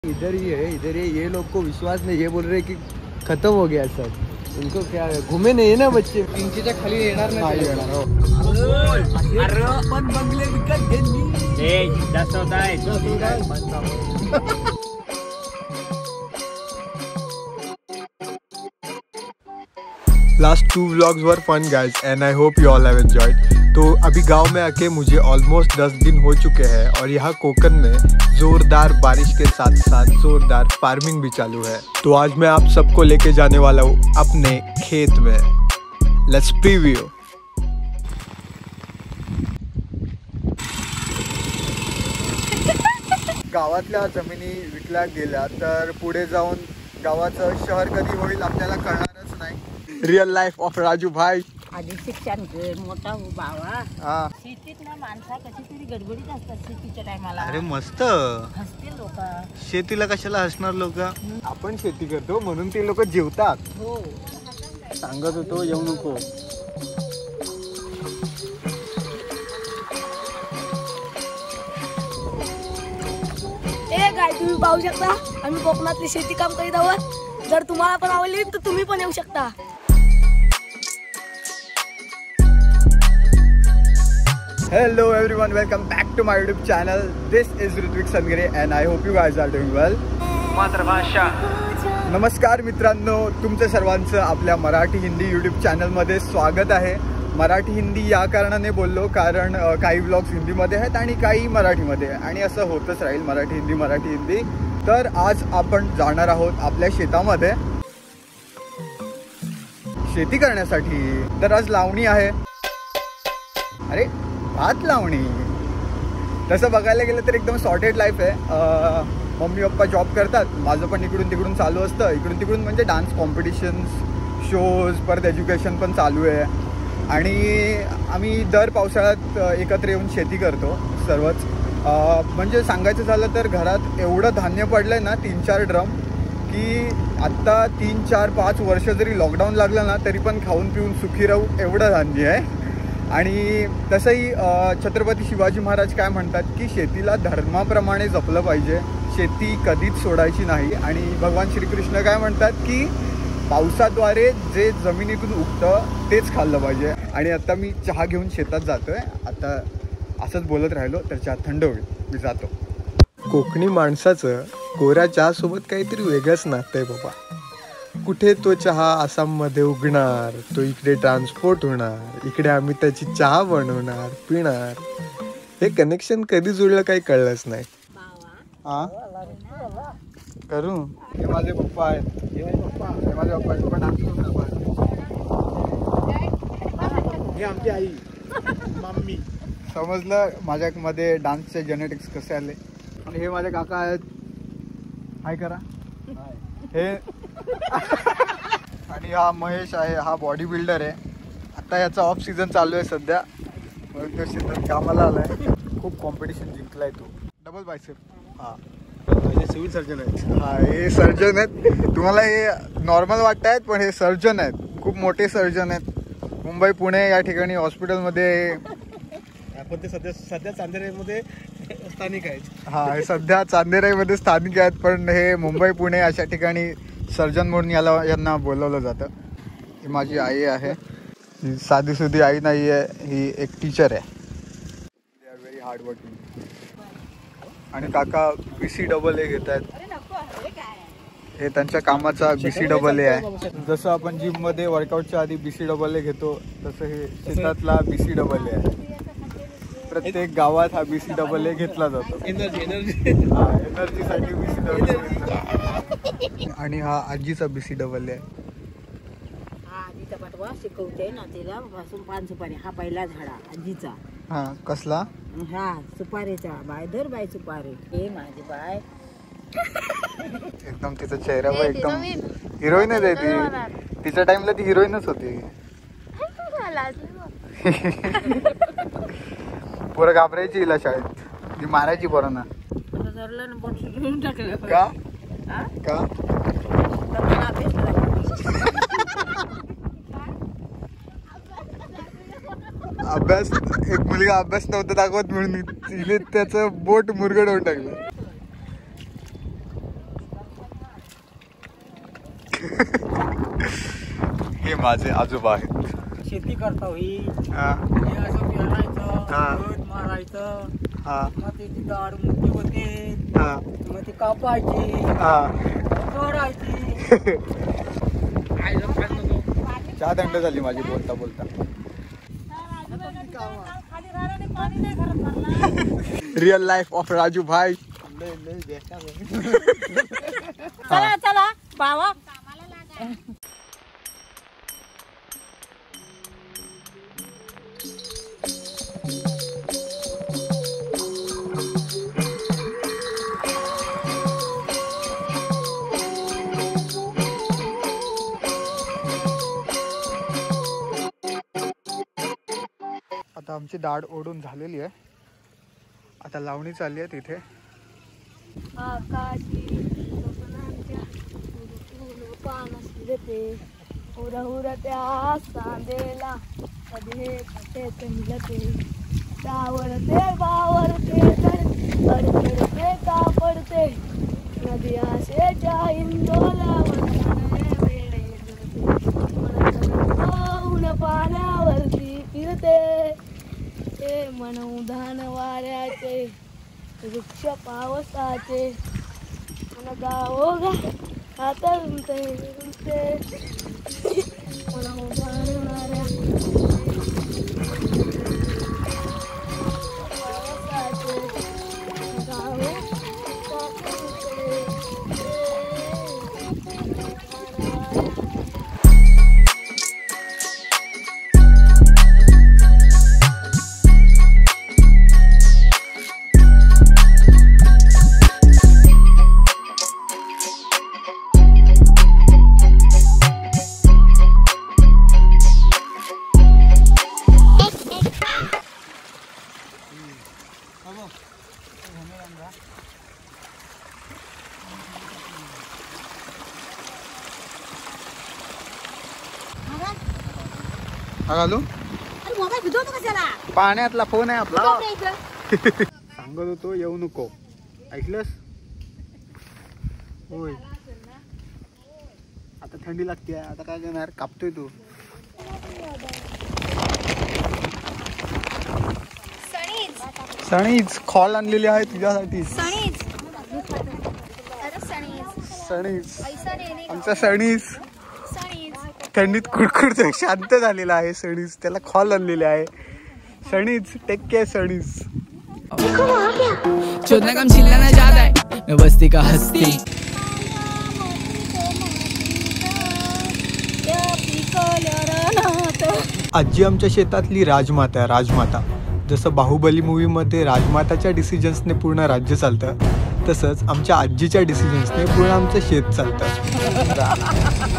इधर ही है, इधर ही। ये लोग को विश्वास नहीं, ये बोल रहे कि खत्म हो गया सब। उनको क्या है, घूमे नहीं है ना बच्चे। 300च्या खाली येणार नाही येणार। अरे पण बंगले विकत घेतली। ए जास्त होत आहे। लास्ट 2 व्लॉग्स वर fun guys and I hope you all have enjoyed. तो अभी गांव में आके मुझे ऑलमोस्ट 10 दिन हो चुके हैं और यहाँ कोकन में ज़ोरदार बारिश के साथ साथ ज़ोरदार फार्मिंग भी चालू है। तो आज मैं आप सबको लेके जाने वाला हूँ अपने खेत में। Let's preview. गावातल्या जमिनी विकल्या गेल्या तर पुढे जाऊन गावाचं शहर कधी होईल आपल्याला कळणारच नाही। रियल लाइफ ऑफ राजू भाई। आधी शिक्षण कर, मोठा हो बाबा। हा, शेतीत ना माणसा कशी तरी गडबडीत असतात शेतीच्या टायमाला। अरे मस्त हसतील लोक। शेतीला कशाला हसणार लोक? आपण शेती करतो म्हणून ते लोक जेवतात। हो सांगत होतो येऊ नको। काय तुम्ही पाहू शकता आम्ही कोकणातली शेती काम करीत आहोत। जर तुम्हाला पण आवडली तर तुम्ही पण येऊ शकता। Hello everyone, welcome back to my YouTube channel. This is Ritwik Sangre and I hope you guys are doing well. मातृभाषा। नमस्कार मित्रांनो, तुमचं सर्वांचं आपल्या मराठी हिंदी यूट्यूब चॅनलमध्ये स्वागत आहे। मराठी हिंदी या कारणाने बोललो कारण काही व्लॉग्स हिंदीमध्ये आहेत आणि काही मराठीमध्ये, आणि असं होतच राहील मराठी हिंदी। तर आज आपण जाणार आहोत आपल्या शेतामध्ये शेती करण्यासाठी। तर आज लावणी आहे। अरे भात लावणी। तसं बघायला गेलं तर एकदम सॉर्टेड लाईफ आहे। मम्मी पप्पा जॉब करतात, माझं पण इकडून तिकडून चालू असतं। इकडून तिकडून म्हणजे डान्स कॉम्पिटिशन्स, शोज, परत एज्युकेशन पण चालू आहे। आणि आम्ही दर पावसाळ्यात एकत्र येऊन शेती करतो सर्वच। म्हणजे सांगायचं झालं तर घरात एवढं धान्य पडलं आहे ना, 3-4 ड्रम, की आत्ता 3-4-5 वर्ष जरी लॉकडाऊन लागलं ना तरी पण खाऊन पिऊन सुखी राहू एवढं धान्य आहे। आणि तसंही छत्रपती शिवाजी महाराज काय म्हणतात की शेतीला धर्माप्रमाणे जपलं पाहिजे, शेती कधीच सोडायची नाही। आणि भगवान श्रीकृष्ण काय म्हणतात की पावसाद्वारे जे जमिनीतून उगतं तेच खाल्लं पाहिजे। आणि आता मी चहा घेऊन शेतात जातोय। आता असंच बोलत राहिलो तर चहा थंड होईल, मी जातो। कोकणी माणसाचं कोऱ्या चहासोबत काहीतरी वेगळंच नातं आहे बाबा। कुठे तो चहा आसाममध्ये उगणार, तो इकडे ट्रान्सपोर्ट होणार, इकडे आम्ही त्याची चहा बनवणार, पिणार। हे कनेक्शन कधी जुळलं काही कळलंच नाही। हा करू। हे माझे पप्पा आहेत, हे माझे पप्पा डान्स हे आमची आई मम्मी। समजलं माझ्यामध्ये डान्सचे जेनेटिक्स कसे आले। आणि हे माझे काका आहेत, हाय करा। हे आणि हा महेश आहे, हा बॉडी बिल्डर आहे। आता याचा ऑफ सीझन चालू आहे सध्या, म्हणून तो शेतात कामाला आलाय। खूप कॉम्पिटिशन जिंकलाय तो। Double bicep. हा सिव्हिल सर्जन आहेत। हा हे सर्जन आहेत। तुम्हाला हे नॉर्मल वाटत आहेत पण हे सर्जन आहेत, खूप मोठे सर्जन आहेत। मुंबई पुणे या ठिकाणी हॉस्पिटलमध्ये आपण ते सध्या चांदेराईमध्ये स्थानिक आहेत। हा हे सध्या चांदेराईमध्ये स्थानिक आहेत, पण हे मुंबई पुणे अशा ठिकाणी सर्जन म्हणून यांना बोलवलं जातं। ही माझी आई आहे, ही साधी सुधी आई नाही आहे, ही एक टीचर आहे। They are very hard working. आणि काका BCAA घेत आहेत, हे त्यांच्या कामाचा BCAA आहे। जसं आपण जिममध्ये वर्कआउटच्या आधी BCAA घेतो तसं हे शेतातला BCAA आहे। प्रत्येक गावात हा BCAA घेतला जातो। एनर्जीसाठी BCAA। आणि हा आजीचा BCAA आहे। हा आजीचा पाठवा शिकवते ना तिला पासून पान सुपारी। हा पहिला झाडा आजीचा। हा कसला? हा सुपारीचा। बाय धर बाय सुपारी। हे माझी बाय एकदम तिचा चेहरा पण एकदम हिरोईनच आहे ती। तिच्या टाइमला ती हिरोईनच होती। पोरं घाबरायची हिला शाळेत, ती मारायची पोरांना। धरलं ना पण घेऊन टाकलं। का का अभ्यास, एक मुलगा अभ्यास नव्हता दाखवत म्हणून तिने त्याचं बोट मुरगडवून टाकलं। हे माझे आजोबा आहेत. शेती करता ही हा, हे असं पेरायचं, हा. खत मारायचं, हा, मग त्याची दाढ मोठी होते, हा, मग ती कापायची, हा. तोडायची. चहा थंड झाली माझी बोलता बोलता. रियल लाईफ ऑफ राजू भाई. चला चला बाबा. आता आमची दाढ ओढून झालेली आहे. आता लावणी चालली आहे तिथे. आकाशी स्वप्नांच्या पानस देते उरा उरा त्या सांदेला कधी कटे मिळते त्यावरते बावरते अडचडते का पडते नदी आशेच्या इंदोलावर पाऊन पाण्यावरती फिरते ते मन उधाण वाऱ्याचे वृक्ष पावसाचे मन गावोगा हातरुणते मन उधाण वाऱ्याचे पावसाचे गावो घालू. अरे मोबाईल भिजवतो कशाला? पाण्यातला फोन आहे आपला. भिजवतो इथं. सांगत होतो येऊ नको, ऐकलंस? होय. आता थंडी लागते, आता काय करणार? कापतोय तू. सणीच खॉल आणलेली आहे तुझ्यासाठी. सणीच आमचा सणीस थंडीत कुडकुडतो शांत झालेला आहे. सणीस त्याला खॉल आणलेले आहे. सणीस टेक केअर सणीस. चोदना काम चिल्लाना ज्यादा है मैं बस्ती का हस्ती. आजी आमच्या शेतातली राजमाता आहे, राजमाता. जसं बाहुबली मूवीमध्ये राजमाताच्या डिसिजन्सने पूर्ण राज्य चालतं, तसंच आमच्या आजीच्या डिसिजन्सने पूर्ण आमचं शेत चालतं.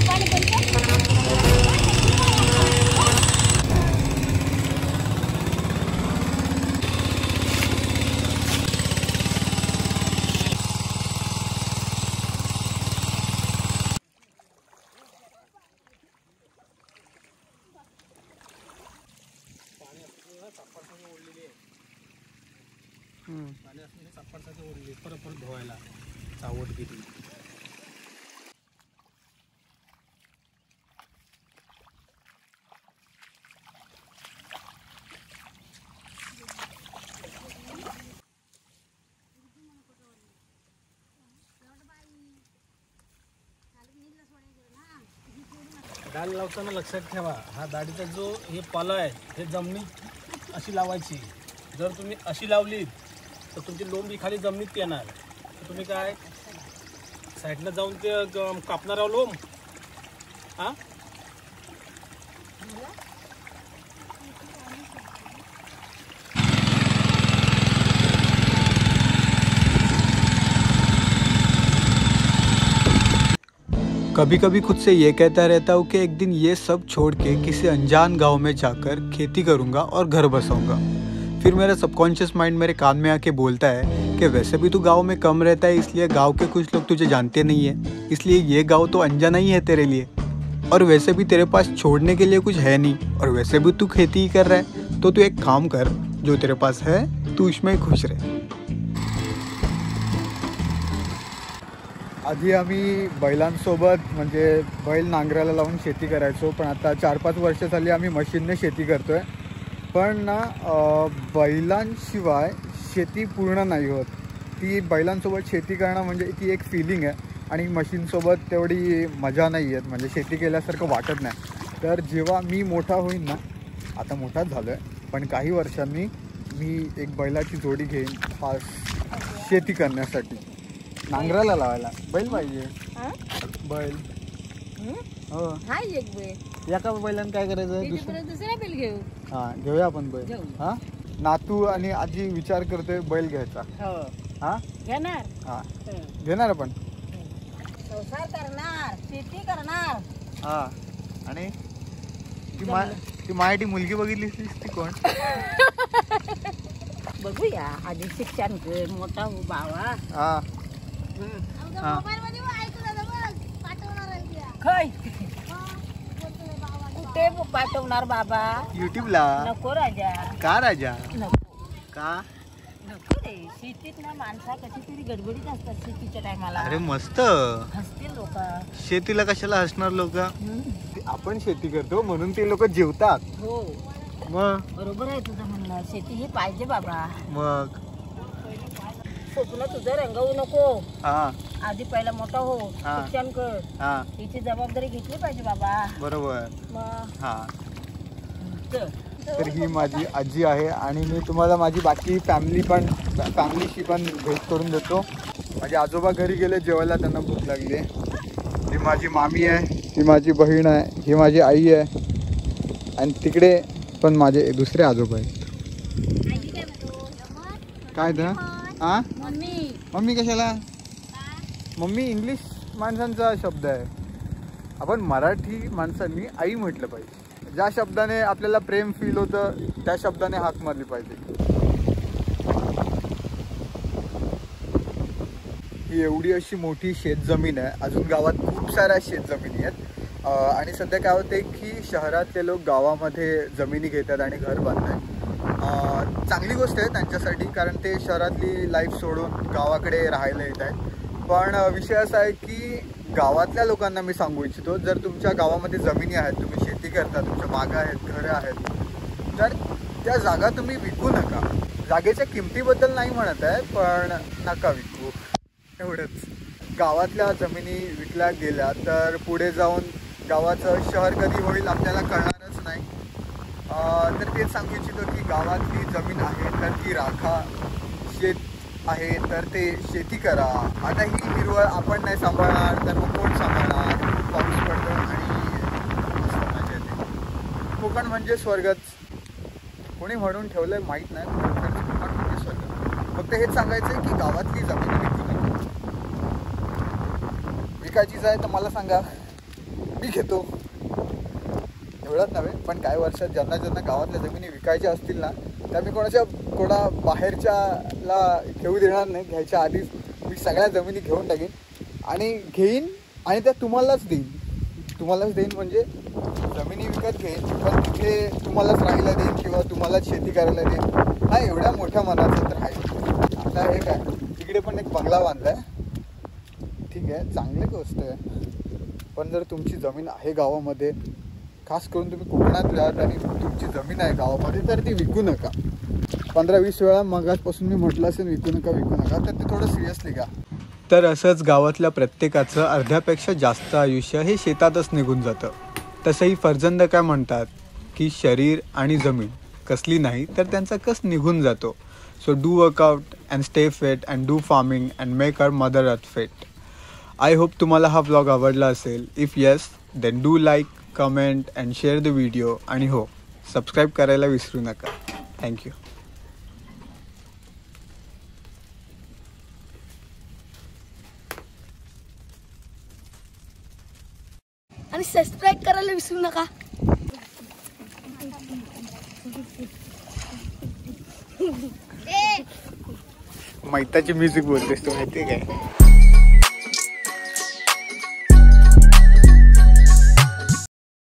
परत धुवायला चावट किती. दाढ लावताना लक्षात ठेवा, हा दाढीचा जो हे पाला आहे हे जमिनीत अशी लावायची. जर तुम्ही अशी लावलीत तर तुमची लोंबी खाली जमिनीत येणार. तर तुम्ही काय साईडनं जाऊन ते कापणार आहो लोंब. हां कभी कभी खुद से ये कहता रहता हूँ कि एक दिन ये सब छोड़ के किसी अनजान गांव में जाकर खेती करूँगा और घर बसाऊँगा. फिर मेरा सबकॉन्शियस माइंड मेरे कान में आके बोलता है कि वैसे भी तू गांव में कम रहता है, इसलिए गांव के कुछ लोग तुझे जानते नहीं है, इसलिए ये गांव तो अनजाना ही है तेरे लिए. और वैसे भी तेरे पास छोड़ने के लिए कुछ है नहीं, और वैसे भी तू खेती ही कर रहा है, तो तू एक काम कर, जो तेरे पास है तू उसमें खुश रहे. आधी आम्ही बैलांसोबत म्हणजे बैल नांगराला लावून शेती करायचो, पण आता 4-5 वर्ष झाली आम्ही मशीनने शेती करतो आहे. पण ना बैलांशिवाय शेती पूर्ण नाही होत. ती बैलांसोबत शेती करणं म्हणजे ती एक फिलिंग आहे आणि मशीनसोबत तेवढी मजा नाही येत, म्हणजे शेती केल्यासारखं वाटत नाही. तर जेव्हा मी मोठा होईन ना, आता मोठाच झालो आहे, पण काही वर्षांनी मी एक बैलाची जोडी घेईन खास शेती करण्यासाठी. नांगराला लावायला बैल पाहिजे. बैल हो हाय एक बैल. एका बैलानं काय करायचं? दुसरा बैल घेऊ. हां घेऊया आपण बैल. हां नातू आणि आजी विचार करतोय बैल घ्यायचा. हां घेणार. हां घेणार आपण. संसार करणार, शेती करणार. हां आणि ती माझी मुलगी बघितलीस ती कोण? बघूया आधी शिक्षण कर, मोठा हो बाबा. हां कुठे पाठवणार बाबा? युट्यूबला. नको राजा. का राजा? नको का? नको रे. शेतीत ना माणसा कशी तरी गडबडीत असतात शेतीच्या टायमाला. अरे मस्त. हसतील लोक. शेतीला कशाला हसणार लोक? आपण शेती करतो म्हणून ते लोक जेवतात. हो मग बरोबर आहे तुझं म्हणणं. शेती ही पाहिजे बाबा. मग स्वप्न तुझं रंगवू नको. हा आधी पहिला मोठा हो, हा. शिक्षण कर. हा हिची जबाबदारी घेतली पाहिजे बाबा. बरोबर. मग हा चल. तर ही माझी आजी आहे आणि मी तुम्हाला माझी बाकी फॅमिलीशी पण भेट करून देतो. माझे आजोबा घरी गेले जेवायला, त्यांना भूक लागली आहे. ही माझी मामी आहे, ही माझी बहीण आहे, ही माझी आई आहे आणि तिकडे पण माझे दुसरे आजोबा आहेत. काय तर हां मम्मी कशाला? मम्मी इंग्लिश माणसांचा शब्द आहे. आपण मराठी माणसांनी आई म्हटलं पाहिजे. ज्या शब्दाने आपल्याला प्रेम फील होतं त्या शब्दाने हाक मारली पाहिजे. ही एवढी अशी मोठी शेतजमीन आहे. अजून गावात खूप साऱ्या शेतजमिनी आहेत आणि सध्या काय होते की शहरातले लोक गावामध्ये जमिनी घेतात आणि घर बांधतात. चांगली गोष्ट आहे त्यांच्यासाठी, कारण ते शहरातली लाईफ सोडून गावाकडे राहायला येत आहेत. पण विषय असा आहे की गावातल्या लोकांना मी सांगू इच्छितो, जर तुमच्या गावामध्ये जमिनी आहेत, तुम्ही शेती करता, तुमच्या बागा आहेत, घरं आहेत, तर त्या जागा तुम्ही विकू नका. जागेच्या किमतीबद्दल नाही म्हणत आहे, पण नका विकू एवढंच. गावातल्या जमिनी विकल्या गेल्या तर पुढे जाऊन गावाचं शहर कधी होईल आपल्याला कळणारच नाही. तर तेच सांगू इच्छितो की गावातली जमीन आहे तर ती राखा, शेत आहे तर ते शेती करा. आता ही हिरवळ आपण नाही सांभाळणार तर मग कोण सांभाळणार? पाऊस पडतो आणि मजा येते. कोकण म्हणजे स्वर्गच. कोणी म्हणून ठेवलंय माहीत नाही, कोकण म्हणजे स्वर्ग. फक्त हेच सांगायचं आहे की गावातली जमीन विकू नका. विकायचीच आहे तर मला सांगा, मी घेतो. एवढंच नव्हे, पण काही वर्षात ज्यांना गावातल्या जमिनी विकायच्या असतील ना, त्या मी कोणा बाहेरच्याला घेऊ देणार नाही. घ्यायच्या आधीच मी सगळ्या जमिनी घेऊन टाकीन आणि त्या तुम्हालाच देईन. म्हणजे जमिनी विकत घेईन पण तिथे तुम्हालाच राहायला देईन किंवा तुम्हालाच शेती करायला देईन. हा एवढ्या मोठ्या मनाचं तर आहे. आता हे काय तिकडे पण एक बंगला बांधला आहे, ठीक आहे, चांगली गोष्ट आहे. पण जर तुमची जमीन आहे गावामध्ये, खास करून तुम्ही कोकणात राहत आणि तुमची जमीन आहे गावामध्ये, तर ती विकू नका. 15-20 वेळा मगाचपासून मी म्हटलं असेल विकू नका, तर ते थोडं सिरियसली घ्या. तर असंच गावातल्या प्रत्येकाचं अर्ध्यापेक्षा जास्त आयुष्य हे शेतातच निघून जातं. तसंही फर्जंद काय म्हणतात की शरीर आणि जमीन कसली नाही तर त्यांचा कस निघून जातो. So do workout and stay fit and do farming and make our mother earth fit. I hope तुम्हाला हा व्लॉग आवडला असेल. If yes then do like, comment and share the video. आणि हो, सबस्क्राईब करायला विसरू नका. थँक्यू. आणि सबस्क्राईब करायला विसरू नका. मैताची म्युझिक बोलतेस तू, माहिती आहे काय?